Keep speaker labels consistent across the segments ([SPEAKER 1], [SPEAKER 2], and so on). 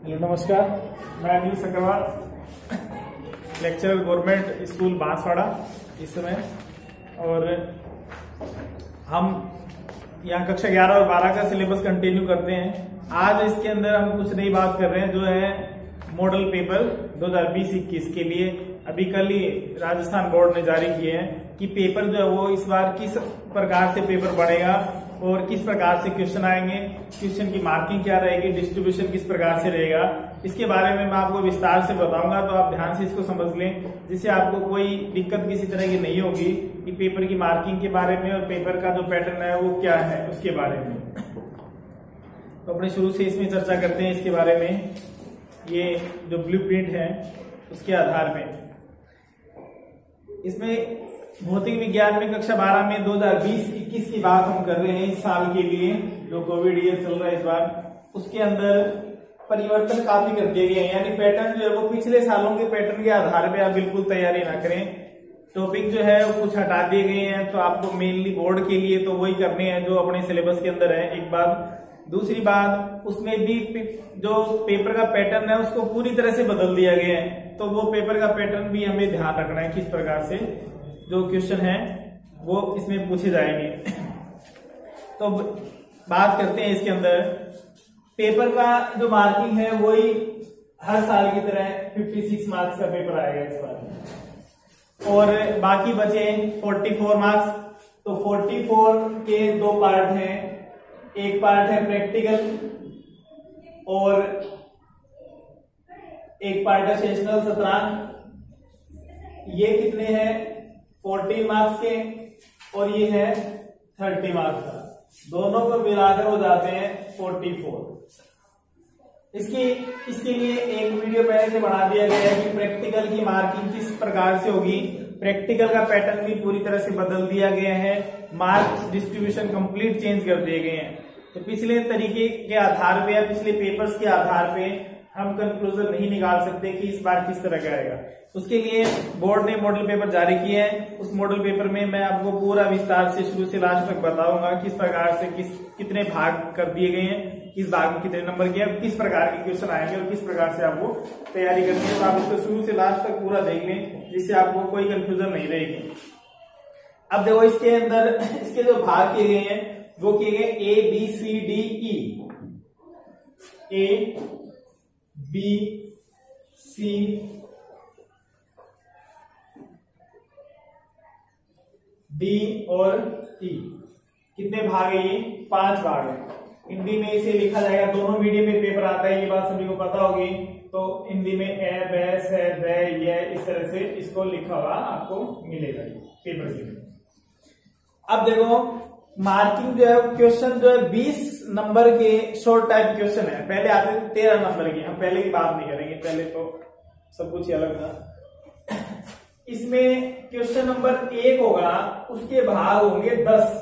[SPEAKER 1] नमस्कार, मैं Anil Sangarwal, lecturer government school Banswara इस समय। और हम यहाँ कक्षा 11 और 12 का सिलेबस कंटिन्यू करते हैं। आज इसके अंदर हम कुछ नई बात कर रहे हैं, जो है मॉडल पेपर 2020-21 के लिए। अभी कल ही राजस्थान बोर्ड ने जारी किए हैं कि पेपर जो है वो इस बार किस प्रकार से पेपर बढ़ेगा और किस प्रकार से क्वेश्चन आएंगे, क्वेश्चन की मार्किंग क्या रहेगी, डिस्ट्रीब्यूशन किस प्रकार से रहेगा, इसके बारे में मैं आपको विस्तार से बताऊंगा। तो आप ध्यान से इसको समझ लें, जिससे आपको कोई दिक्कत किसी तरह की नहीं होगी कि पेपर की मार्किंग के बारे में और पेपर का जो पैटर्न है वो क्या है उसके बारे में। तो अपने शुरू से इसमें चर्चा करते हैं इसके बारे में। ये जो ब्लूप्रिंट है उसके आधार में इसमें भौतिक विज्ञान में कक्षा 12 में 2020-21 की बात हम कर रहे हैं। इस साल के लिए जो कोविड ईयर चल रहा है इस बार, उसके अंदर परिवर्तन काफी कर दिए गए हैं। यानी पैटर्न जो है वो पिछले सालों के पैटर्न के आधार पे आप बिल्कुल तैयारी ना करें। टॉपिक जो है वो कुछ हटा दिए गए हैं, तो आपको मेनली बोर्ड के लिए तो वही करने हैं जो अपने सिलेबस के अंदर है, एक बात। दूसरी बात, उसमें भी जो पेपर का पैटर्न है उसको पूरी तरह से बदल दिया गया है, तो वो पेपर का पैटर्न भी हमें ध्यान रखना है, किस प्रकार से जो क्वेश्चन है वो इसमें पूछे जाएंगे। तो बात करते हैं इसके अंदर। पेपर का जो मार्किंग है वही हर साल की तरह 56 मार्क्स का पेपर आएगा इस बार, और बाकी बचे 44 मार्क्स। तो 44 के दो पार्ट हैं, एक पार्ट है प्रैक्टिकल और एक पार्ट है सेशनल सत्रांक। ये कितने हैं? 40 मार्क्स के, और ये है 30 मार्क्स का। दोनों को मिलाकर हो जाते हैं 44। इसके लिए एक वीडियो पहले से बना दिया गया है कि प्रैक्टिकल की मार्किंग किस प्रकार से होगी। प्रैक्टिकल का पैटर्न भी पूरी तरह से बदल दिया गया है, मार्क्स डिस्ट्रीब्यूशन कंप्लीट चेंज कर दिए गए हैं। तो पिछले तरीके के आधार पे या पिछले पेपर्स के आधार पे हम कंक्लूजन नहीं निकाल सकते कि इस बार किस तरह का आएगा। उसके लिए बोर्ड ने मॉडल पेपर जारी किए हैं। उस मॉडल पेपर में मैं आपको पूरा विस्तार से शुरू से लास्ट तक बताऊंगा किस प्रकार से कितने भाग कर दिए गए हैं, किस भाग में कितने नंबर के, किस प्रकार के क्वेश्चन आएंगे और किस प्रकार से आपको तैयारी करनी है। तो आप इसको शुरू से लास्ट तक पूरा देख लें, जिससे आपको कोई कंफ्यूजन नहीं रहेगी। अब देखो, इसके अंदर इसके जो भाग किए गए हैं वो किए गए A B C D E, A B C D और E। कितने भाग है? ये 5 भाग है। हिंदी में इसे लिखा जाएगा, दोनों मीडियम में पेपर आता है, ये बात सभी को पता होगी। तो हिंदी में ए बै से दै ये इस तरह से इसको लिखा हुआ आपको मिलेगा पेपर के लिए। अब देखो, मार्किंग जो है क्वेश्चन जो है 20 नंबर के शॉर्ट टाइप क्वेश्चन है। पहले आते थे 13 नंबर के, हम पहले की बात नहीं करेंगे, पहले तो सब कुछ ही अलग था। इसमें क्वेश्चन नंबर 1 होगा, उसके भाग होंगे 10।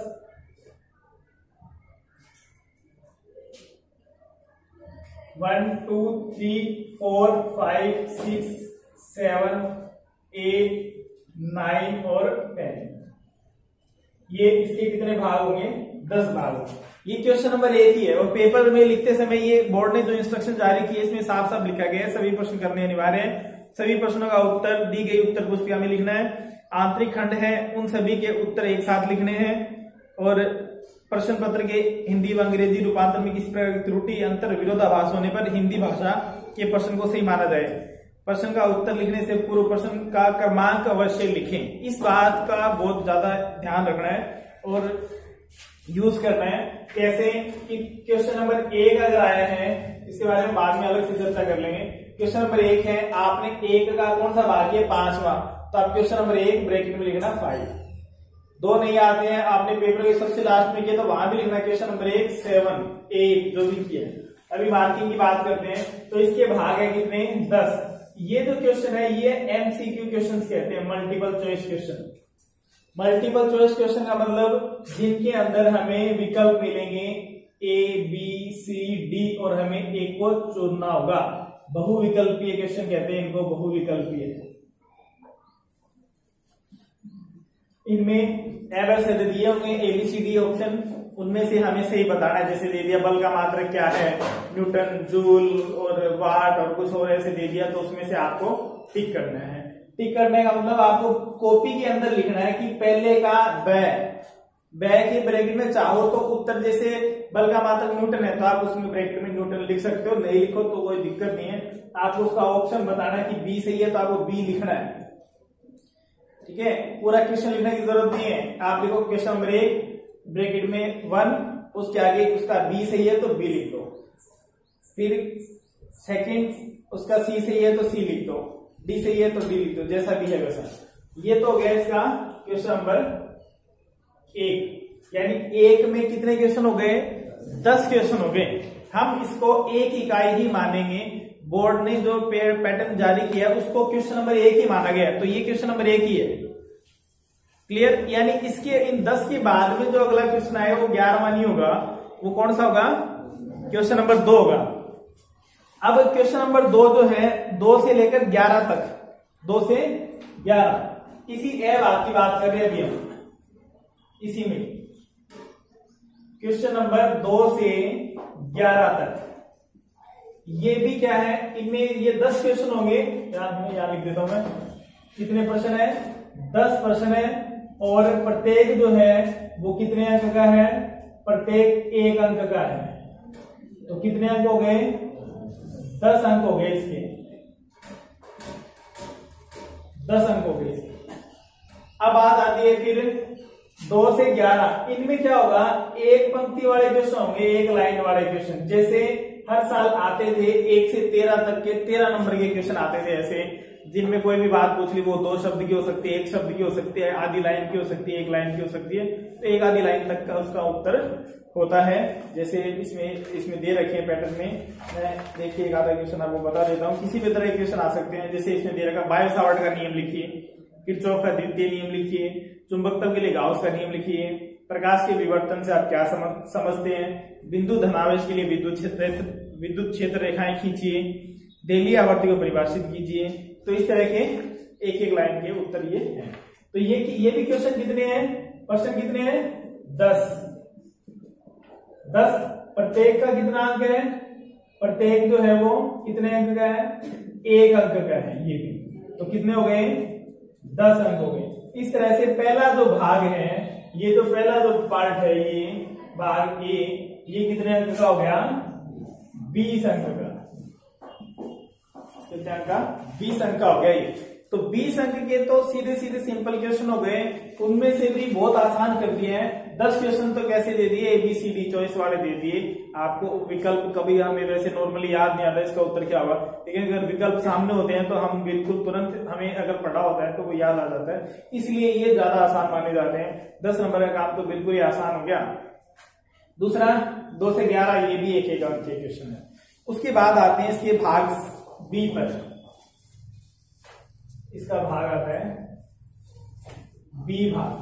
[SPEAKER 1] वन 2 3 4 5 6 7 8 9 और 10। ये इसके कितने भाग होंगे? 10 भाग। ये क्वेश्चन नंबर 1 ही है, और पेपर में लिखते समय ये बोर्ड ने जो इंस्ट्रक्शन जारी किए इसमें साफ साफ लिखा गया है सभी प्रश्न करने अनिवार्य है। सभी प्रश्नों का उत्तर दी गई उत्तर पुस्तिका में लिखना है। आंतरिक खंड है, उन सभी के उत्तर एक साथ लिखने हैं। और प्रश्न पत्र के हिंदी व अंग्रेजी रूपांतर में किसी प्रकार की त्रुटि, अंतर, विरोधाभास होने पर हिंदी भाषा के प्रश्न को सही माना जाए। प्रश्न का उत्तर लिखने से पूर्व प्रश्न का क्रमांक अवश्य लिखें। इस बात का बहुत ज्यादा ध्यान रखना है और यूज करना है। कैसे कि क्वेश्चन नंबर 1 अगर आया है, इसके बारे में बाद में अलग से चर्चा कर लेंगे। क्वेश्चन नंबर 1 है, आपने 1 का कौन सा भाग किया? 5वां। तो आप क्वेश्चन नंबर 1 ब्रैकेट में लिखना 5। 2 नहीं आते हैं, आपने पेपर के सबसे लास्ट में किया तो वहां भी लिखना क्वेश्चन नंबर 1 7 8 जो भी किया। अभी मार्किंग की बात करते हैं, तो इसके भाग है कितने? 10। ये जो क्वेश्चन है ये MCQ क्वेश्चन कहते हैं, multiple choice question. Multiple choice question का मतलब जिनके अंदर हमें विकल्प मिलेंगे A B C D और हमें एक को चुनना होगा। बहुविकल्पीय क्वेश्चन कहते हैं इनको, बहुविकल्पीय। इनमें दिए होंगे ABCD ऑप्शन, उनमें से हमें सही बताना है। जैसे दे दिया बल का मात्रक क्या है, न्यूटन, जूल और वाट और कुछ और ऐसे दे दिया, तो उसमें से आपको टिक करना है। टिक करने का मतलब आपको कॉपी के अंदर लिखना है कि पहले का बै के ब्रैकेट में चाहो तो उत्तर, जैसे बल का मात्रक न्यूटन है तो आप उसमें ब्रैकेट में न्यूटन लिख सकते हो, नहीं लिखो तो कोई दिक्कत नहीं है। आपको उसका ऑप्शन बताना है कि बी सही है तो आपको बी लिखना है, ठीक है। पूरा क्वेश्चन लिखने की जरूरत नहीं है, आप लिखो क्वेश्चन नंबर 1 ब्रैकेट में 1, उसके आगे उसका बी सही है तो बी लिख दो, फिर सेकंड उसका सी सही है तो सी लिख दो, डी सही है तो डी लिख दो, जैसा भी है वैसा। ये तो हो गया इसका क्वेश्चन नंबर 1। यानी एक में कितने क्वेश्चन हो गए, 10 क्वेश्चन हो गए। हम इसको एक इकाई ही मानेंगे, बोर्ड ने जो पैटर्न जारी किया उसको क्वेश्चन नंबर 1 ही माना गया, तो ये क्वेश्चन नंबर 1 ही है। क्लियर। यानी इसके इन 10 के बाद में जो अगला क्वेश्चन आएगा वो 11वां नहीं होगा, वो कौन सा होगा, क्वेश्चन नंबर 2 होगा। अब क्वेश्चन नंबर 2 जो है 2 से लेकर 11 तक, 2 से 11 इसी बात की बात कर रहे हैं अभी हम, इसी में क्वेश्चन नंबर 2 से 11 तक। ये भी क्या है, इनमें ये 10 क्वेश्चन होंगे, यहां लिख देता हूं मैं, कितने प्रश्न है, 10 प्रश्न है, और प्रत्येक जो है वो कितने अंक का है, प्रत्येक 1 अंक का है। तो कितने अंक हो गए, 10 अंक हो गए इसके, 10 अंक हो गए। अब बात आती है फिर 2 से 11, इनमें क्या होगा, एक पंक्ति वाले क्वेश्चन होंगे, एक लाइन वाले क्वेश्चन। जैसे हर साल आते थे 1 से 13 तक के 13 नंबर के क्वेश्चन आते थे ऐसे, जिनमें कोई भी बात पूछ ली वो 2 शब्द की हो सकती है, 1 शब्द की हो सकती है, आधी लाइन की हो सकती है, 1 लाइन की हो सकती है, तो 1 आधी लाइन तक का उसका उत्तर होता है। जैसे इसमें दे रखे हैं पैटर्न में, मैं देखिए एक आधा क्वेश्चन आपको बता देता हूँ। किसी भी तरह के क्वेश्चन आ सकते हैं, जैसे इसमें दे रखा बायो सावर्ट का नियम लिखिए, किरचॉफ का द्वितीय नियम लिखिए, चुंबकत्व के लिए गाउस का नियम लिखिए, प्रकाश के विवर्तन से आप क्या समझते हैं, बिंदु धनावेश के लिए विद्युत क्षेत्र रेखाएं खींचिए, देलीय आवर्ती को परिभाषित कीजिए। तो इस तरह के एक एक लाइन के उत्तर ये हैं। तो ये भी क्वेश्चन कितने हैं, प्रश्न कितने हैं, 10। प्रत्येक का कितना अंक है, प्रत्येक जो है वो कितने अंक का है, 1 अंक का है। ये भी तो कितने हो गए, 10 अंक हो गए। इस तरह से पहला जो भाग है, ये जो पहला जो पार्ट है, ये भाग ए, ये कितने अंक का हो गया, 20 अंक का। कितने अंक का, 20 अंक का हो गया ये। तो 20 अंक के तो सीधे सीधे सिंपल क्वेश्चन हो गए, उनमें से भी बहुत आसान कर दिए हैं। 10 क्वेश्चन तो कैसे दे दिए, ABCD चॉइस वाले दे दिए। आपको विकल्प कभी हमें वैसे नॉर्मली याद नहीं आता इसका उत्तर क्या होगा, लेकिन अगर विकल्प सामने होते हैं तो हम बिल्कुल तुरंत, हमें अगर पढ़ा होता है तो वो याद आ जाता है, इसलिए ये ज्यादा आसान माने जाते हैं। 10 नंबर का काम तो बिल्कुल ही आसान हो गया। दूसरा 2 से 11, ये भी एक अंक के क्वेश्चन है। उसके बाद आते हैं इसके भाग बी पर, इसका भाग आता है बी भाग,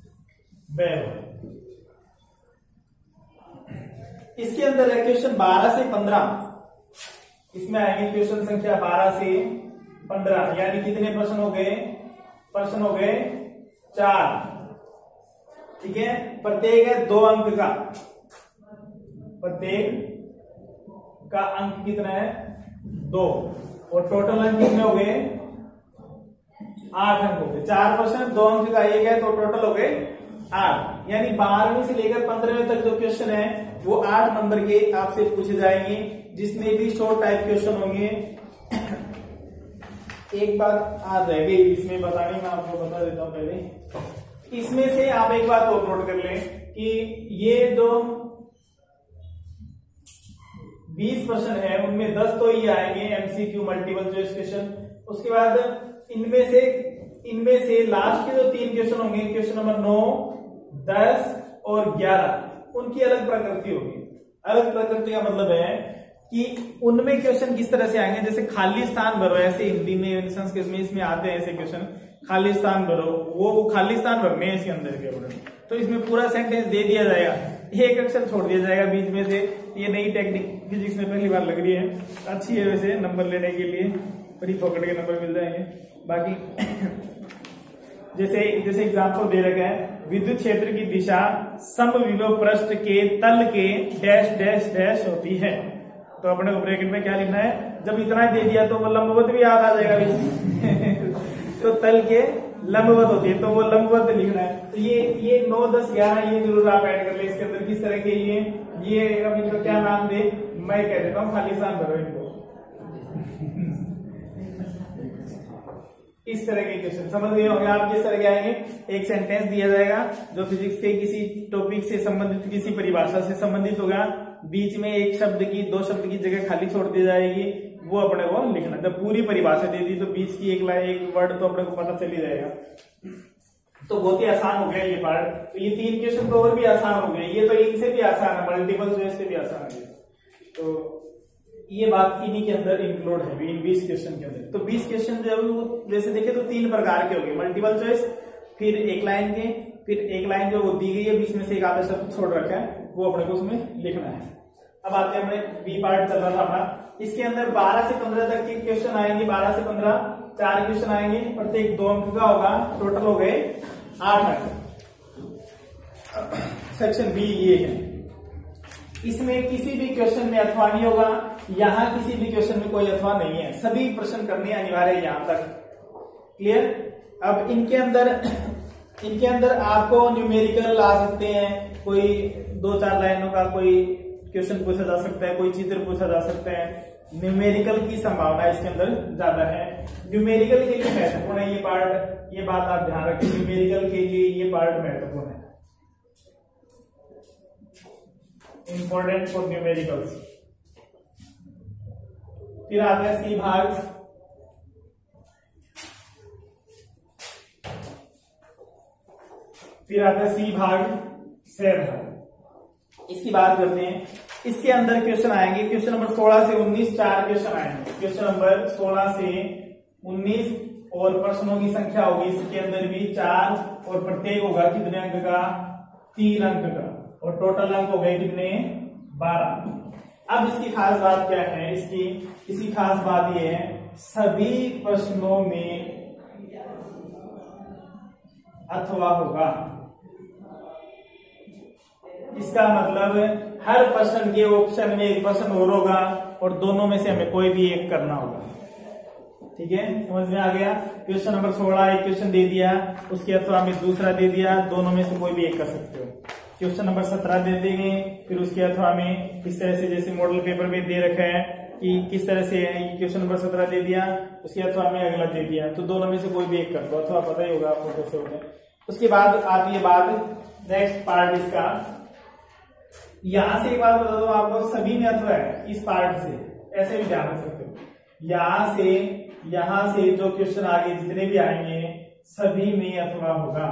[SPEAKER 1] इसके अंदर है क्वेश्चन 12 से 15। इसमें आएंगे क्वेश्चन संख्या 12 से 15, यानी कितने प्रश्न हो गए, प्रश्न हो गए 4, ठीक है। प्रत्येक है 2 अंक का, प्रत्येक का अंक कितना है, 2, और टोटल अंक कितने हो गए, 8 अंक हो गए। 4 प्रश्न 2 अंक का एक है, तो टोटल हो गए 8। यानी 12वीं से लेकर 15वीं तक जो क्वेश्चन है वो 8 नंबर के आपसे पूछे जाएंगे, जिसमें भी शॉर्ट टाइप क्वेश्चन होंगे। एक बात आ जाएगी इसमें बताने में, आपको बता देता हूं पहले। इसमें से आप एक बात और नोट कर लें कि ये जो 20 प्रश्न है उनमें 10 तो ही आएंगे MCQ मल्टीपल चॉइस क्वेश्चन। उसके बाद इनमें से लास्ट के जो 3 क्वेश्चन होंगे, क्वेश्चन नंबर 9, 10 और 11, उनकी अलग प्रकृति होगी। अलग प्रकृति का मतलब है कि उनमें क्वेश्चन किस तरह से आएंगे, जैसे खाली स्थान भरो, ऐसे हिंदी में संस्कृत में इसमें आते हैं ऐसे क्वेश्चन, खाली स्थान भरो, वो खाली स्थान भरने हैं इसके अंदर के ऊपर। तो इसमें पूरा सेंटेंस दे दिया जाएगा, एक अक्षर छोड़ दिया जाएगा बीच में से। ये नई टेक्निक फिजिक्स में पहली बार लग रही है, अच्छी है वैसे नंबर लेने के लिए, बड़ी पकड़ के नंबर मिल जाएंगे। बाकी जैसे एग्जाम्पल दे रखे हैं, विद्युत क्षेत्र की दिशा समविभव पृष्ठ के तल के डैश डैश डैश होती है। तो अपने को ब्रैकेट में क्या लिखना है, जब इतना दे दिया तो वो लंबवत भी याद आ जाएगा तो तल के लंबवत होती है तो वो लंबवत लिखना है। तो ये 9, 10, 11 ये जरूर आप ऐड कर ले इसके अंदर। किस तरह के ये अब इनको क्या नाम दे, मैं कह देता हूँ खालिस्तान भरो इनको। इस तरह के क्वेश्चन समझ गए होंगे आप। किस तरह के आएंगे, एक सेंटेंस दिया जाएगा जो फिजिक्स के किसी टॉपिक से संबंधित, किसी परिभाषा से संबंधित होगा, बीच में एक शब्द की, 2 शब्द की जगह खाली छोड़ दी जाएगी, वो अपने को लिखना। जब पूरी परिभाषा दे दी तो बीच की एक वर्ड तो अपने को पता चल ही जाएगा। तो बहुत ही आसान हो गया ये पार्ट। तो ये 3 क्वेश्चन तो और भी आसान हो गए, ये तो इनसे भी आसान है, मल्टीपल चॉइस से भी आसान है। तो ये बात इन्हीं के अंदर इंक्लूड है इन 20 क्वेश्चन के अंदर। तो 20 क्वेश्चन जब जैसे देखे तो 3 प्रकार के हो गए, मल्टीपल चॉइस, फिर एक लाइन के, फिर एक लाइन जो दी गई है बीच में से एक आधा शब्द छोड़ रखा है वो अपने को उसमें लिखना है। अब आते हैं अपने बी पार्ट चल रहा था अपना, इसके अंदर 12 से 15 तक के क्वेश्चन आएंगे। 12 से 15 4 क्वेश्चन आएंगे, प्रत्येक 2 अंक का होगा, टोटल हो गए 8 अंक। सेक्शन बी ये है, इसमें किसी भी क्वेश्चन में अथवा नहीं होगा, यहाँ किसी भी क्वेश्चन में कोई अथवा नहीं है, सभी प्रश्न करने अनिवार्य है यहां तक। क्लियर। अब इनके अंदर आपको न्यूमेरिकल ला सकते हैं, कोई 2-4 लाइनों का कोई क्वेश्चन पूछा जा सकता है, कोई चित्र पूछा जा सकता है। न्यूमेरिकल की संभावना इसके अंदर ज्यादा है। न्यूमेरिकल के लिए महत्वपूर्ण है ये पार्ट, ये बात आप ध्यान रखें, न्यूमेरिकल के लिए ये पार्ट महत्वपूर्ण है, इंपॉर्टेंट फॉर न्यूमेरिकल्स। फिर आते हैं सी भाग, फिर आता है सी भाग, से भाग। इसकी बात करते हैं। इसके अंदर क्वेश्चन आएंगे, क्वेश्चन नंबर 16 से 19 4 क्वेश्चन आएंगे। क्वेश्चन नंबर 16 से 19 और प्रश्नों की संख्या होगी इसके अंदर भी 4 और प्रत्येक होगा कितने अंक का, 3 अंक का, और टोटल अंक हो गए कितने, 12। अब इसकी खास बात क्या है, इसकी खास बात यह है, सभी प्रश्नों में अथवा होगा। इसका मतलब हर प्रश्न के ऑप्शन में एक प्रश्न और होगा और दोनों में से हमें कोई भी एक करना होगा। ठीक है, समझ में आ गया। क्वेश्चन नंबर 16 एक क्वेश्चन दे दिया, उसके अथवा में दूसरा दे दिया, दोनों में से कोई भी एक कर सकते हो। क्वेश्चन नंबर 17 दे देंगे, फिर उसके अथवा में इस तरह से जैसे मॉडल पेपर में दे रखा है कि किस तरह से है, क्वेश्चन नंबर 17 दे दिया, उसके अथवा में अगला दे दिया, तो दोनों में से कोई भी एक कर दो, अथवा पता ही होगा आपको कैसे होता है। उसके बाद आती है बात नेक्स्ट पार्ट इसका। यहां से एक बात बता दो आपको, सभी में अथवा है इस पार्ट से, ऐसे भी ध्यान रख सकते हो। यहां से जो क्वेश्चन आगे जितने भी आएंगे सभी में अथवा होगा।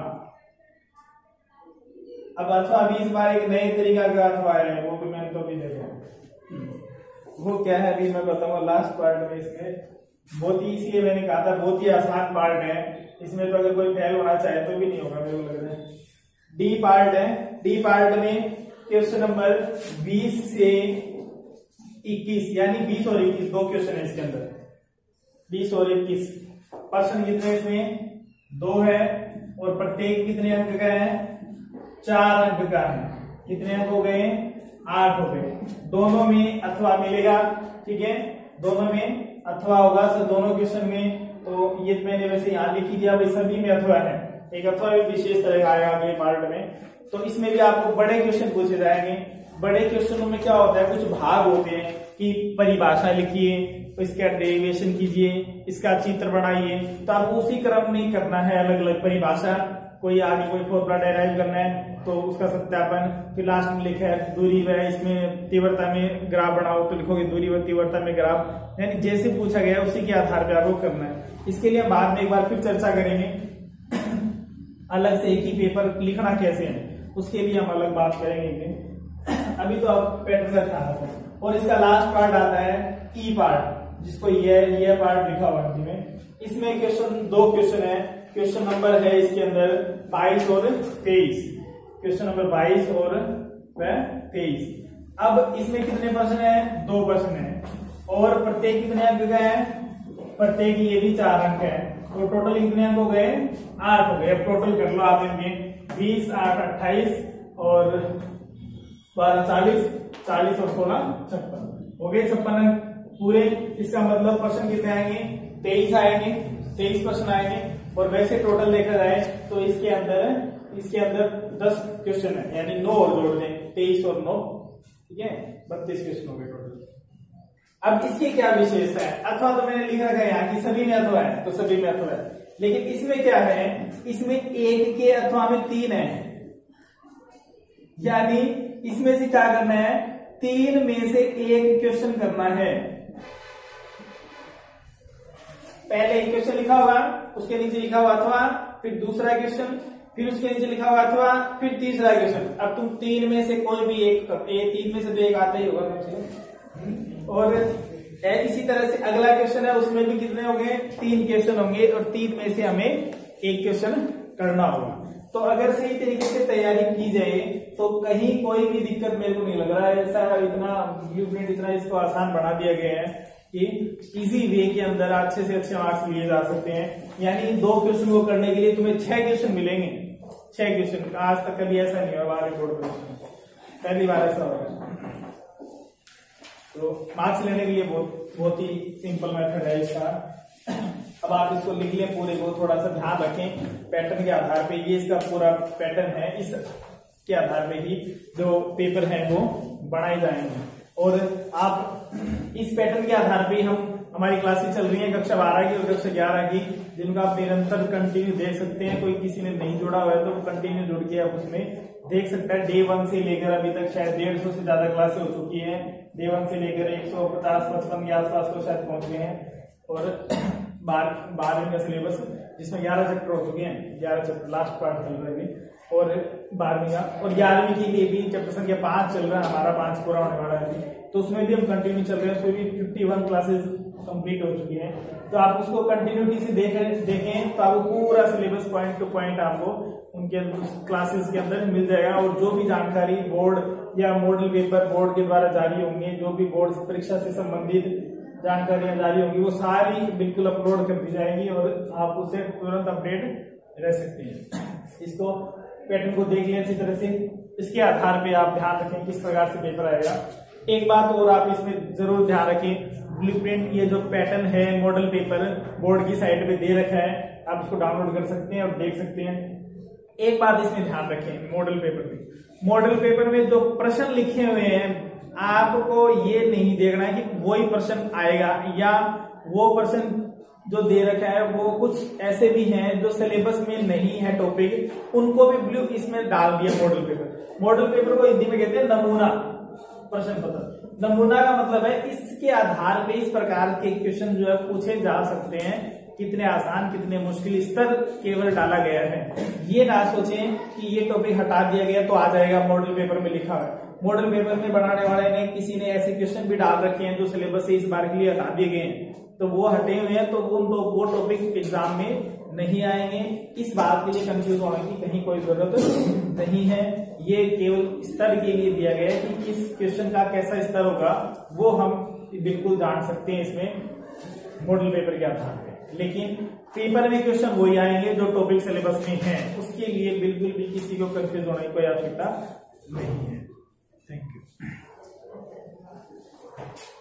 [SPEAKER 1] अब अथवा भी इस बार एक नए तरीका का अथवा है, वो भी मैंने तो अभी देखा, वो क्या है अभी मैं बताऊंगा लास्ट पार्ट में। इसमें बहुत ही, इसलिए मैंने कहा था बहुत ही आसान पार्ट है, इसमें तो अगर कोई फेल होना चाहे तो भी नहीं होगा मेरे को लग रहा है। डी पार्ट है, डी पार्ट में क्वेश्चन नंबर 20 से 21 यानी 20 और 21 दो क्वेश्चन है इसके अंदर, 20 और 21 प्रश्न कितने इसमें 2 है और प्रत्येक कितने अंक का है, 4 अंक का है। कितने अंक हो गए, 8 हो गए। दोनों में अथवा मिलेगा, ठीक है, दोनों में अथवा होगा सर दोनों क्वेश्चन में। तो ये मैंने वैसे यहाँ लिखी दिया, भाई सभी में अथवा है, एक अथवा भी विशेष तरह का आएगा अगले पार्ट में। तो इसमें भी आपको बड़े क्वेश्चन पूछे जाएंगे। बड़े क्वेश्चनों में क्या होता है, कुछ भाग होते हैं कि परिभाषा लिखिए, तो इसका डेरिवेशन कीजिए, इसका चित्र बनाइए, तो आपको उसी क्रम में करना है। अलग अलग परिभाषा, कोई आगे कोई फॉर्मूला डेराइव करना है तो उसका सत्यापन, फिर लास्ट में लिखा है दूरी व इसमें तीव्रता में ग्राफ बनाओ, तो लिखोगे दूरी व तीव्रता में ग्राफ, यानी जैसे पूछा गया उसी के आधार पर आपको करना है। इसके लिए हम बाद में एक बार फिर चर्चा करेंगे, अलग से एक ही पेपर लिखना कैसे है उसके लिए हम अलग बात करेंगे। अभी तो आप पैटर्न का ध्यान रखो। और इसका लास्ट पार्ट आता है ई पार्ट, जिसको ये पार्ट लिखा हुआ है में। इसमें क्वेश्चन 2 क्वेश्चन है, क्वेश्चन नंबर है इसके अंदर 22 और 23, क्वेश्चन नंबर 22 और 23। अब इसमें कितने प्रश्न है, 2 प्रश्न है और प्रत्येक कितने अंक का है, प्रत्येक ये भी 4 अंक है। तो टोटल कितने अंक हो गए? 8 हो गए। अब टोटल कर लो आप इनके, 20 8 28 और 12 40, 40 और 16 56 हो गए 56 अंक पूरे। इसका मतलब प्रश्न कितने आएंगे? 23 आएंगे, 23 प्रश्न आएंगे। और वैसे टोटल देखा जाए तो इसके अंदर 10 क्वेश्चन है, यानी 9 और जोड़ दें, 23 और 9, ठीक है, 32 क्वेश्चन हो गए टोटल। अब इसकी क्या विशेषता है? अथवा तो मैंने लिख रखा है यहाँ की सभी में अथवा है, तो सभी में अथवा है, लेकिन इसमें क्या है? इसमें एक के अथवा में 3 है, यानी इसमें से क्या करना है? 3 में से एक क्वेश्चन करना है। पहले एक क्वेश्चन लिखा होगा, उसके नीचे लिखा हुआ अथवा, फिर दूसरा क्वेश्चन, फिर उसके नीचे लिखा हुआ अथवा, फिर तीसरा क्वेश्चन। अब तुम 3 में से कोई भी एक 3 में से तो एक आता ही होगा तुमसे। और इसी तरह से अगला क्वेश्चन है, उसमें भी कितने होंगे? 3 क्वेश्चन होंगे और 3 में से हमें एक क्वेश्चन करना होगा। तो अगर सही तरीके से तैयारी की जाए तो कहीं कोई भी दिक्कत मेरे को नहीं लग रहा है। ऐसा इतना ब्लूप्रिंट, इतना इसको आसान बना दिया गया है कि इजी वे के अंदर अच्छे से अच्छे मार्क्स लिए जा सकते हैं। यानी 2 क्वेश्चन को करने के लिए तुम्हें 6 क्वेश्चन मिलेंगे, 6 क्वेश्चन। आज तक कभी ऐसा नहीं हुआ रिपोर्ट में, पहली बार ऐसा होगा। तो मार्क्स लेने के लिए बहुत ही सिंपल मेथड है इसका। अब आप इसको लिख लें पूरे को, थोड़ा सा ध्यान रखें पैटर्न के आधार पे। ये इसका पूरा पैटर्न है, इस के आधार पे ही जो पेपर है वो बनाए जाएंगे। और आप इस पैटर्न के आधार पे हमारी क्लासेस चल रही है कक्षा 12 की और कक्षा 11 की, जिनका आप निरंतर कंटिन्यू देख सकते हैं। कोई किसी ने नहीं जुड़ा हुआ है तो कंटिन्यू जुड़ के आप उसमें देख सकता है। डे 1 से लेकर अभी तक शायद 150 से ज्यादा क्लासेस हो चुकी है। डे 1 से लेकर 150-55 के आसपास तो शायद पहुंच गए हैं। और 12वीं का सिलेबस जिसमें 11 चैप्टर हो चुके हैं, 11 चैप्टर लास्ट पार्ट चल रहा है। और 12वीं का और 11वीं के लिए भी चैप्टर संख्या 5 चल रहा है, हमारा 5 पूरा होने वाला है, तो उसमें भी हम कंटिन्यू चल रहे हैं। उसमें भी 51 क्लासेस कंप्लीट हो चुकी हैं। तो आप उसको कंटिन्यूटी से देखें तो आपको पूरा सिलेबस पॉइंट टू पॉइंट आपको उनके क्लासेस के अंदर मिल जाएगा। और जो भी जानकारी बोर्ड या मॉडल पेपर बोर्ड के द्वारा जारी होंगे, जो भी बोर्ड परीक्षा से संबंधित जानकारियां जारी होंगी, वो सारी बिल्कुल अपलोड कर दी जाएंगी और आप उससे तुरंत अपडेट रह सकते हैं। इसको पैटर्न को देख लें अच्छी तरह से, इसके आधार पे आप ध्यान रखें किस प्रकार से पेपर आएगा। एक बात और आप इसमें जरूर ध्यान रखें, ब्लूप्रिंट ये जो पैटर्न है मॉडल पेपर बोर्ड की साइट पे दे रखा है, आप उसको डाउनलोड कर सकते हैं और देख सकते हैं। एक बात इसमें ध्यान रखें, मॉडल पेपर में जो प्रश्न लिखे हुए हैं आपको ये नहीं देखना है कि वही प्रश्न आएगा या वो प्रश्न जो दे रखा है वो कुछ ऐसे भी हैं जो सिलेबस में नहीं है टॉपिक, उनको भी ब्लू इसमें डाल दिया मॉडल पेपर को हिंदी में कहते हैं नमूना प्रश्न पत्र। नमूना का मतलब है इसके आधार पे इस प्रकार के क्वेश्चन जो है पूछे जा सकते हैं। कितने आसान कितने मुश्किल स्तर केवल डाला गया है। ये ना सोचें कि ये टॉपिक हटा दिया गया तो आ जाएगा, मॉडल पेपर में लिखा है। मॉडल पेपर में बनाने वाले ने किसी ने ऐसे क्वेश्चन भी डाल रखे हैं जो सिलेबस से इस बार के लिए हटा दिए गए हैं, तो वो हटे हुए हैं, तो वो टॉपिक एग्जाम में नहीं आएंगे। इस बात के लिए कंफ्यूज होने की कहीं कोई जरूरत नहीं है। ये केवल स्तर के लिए दिया गया है कि किस क्वेश्चन का कैसा स्तर होगा वो हम बिल्कुल जान सकते हैं इसमें मॉडल पेपर के आधार पर। लेकिन पेपर में क्वेश्चन वही आएंगे जो टॉपिक सिलेबस में है, उसके लिए बिल्कुल भी किसी को कंफ्यूज होने की कोई आवश्यकता नहीं है। Thank you.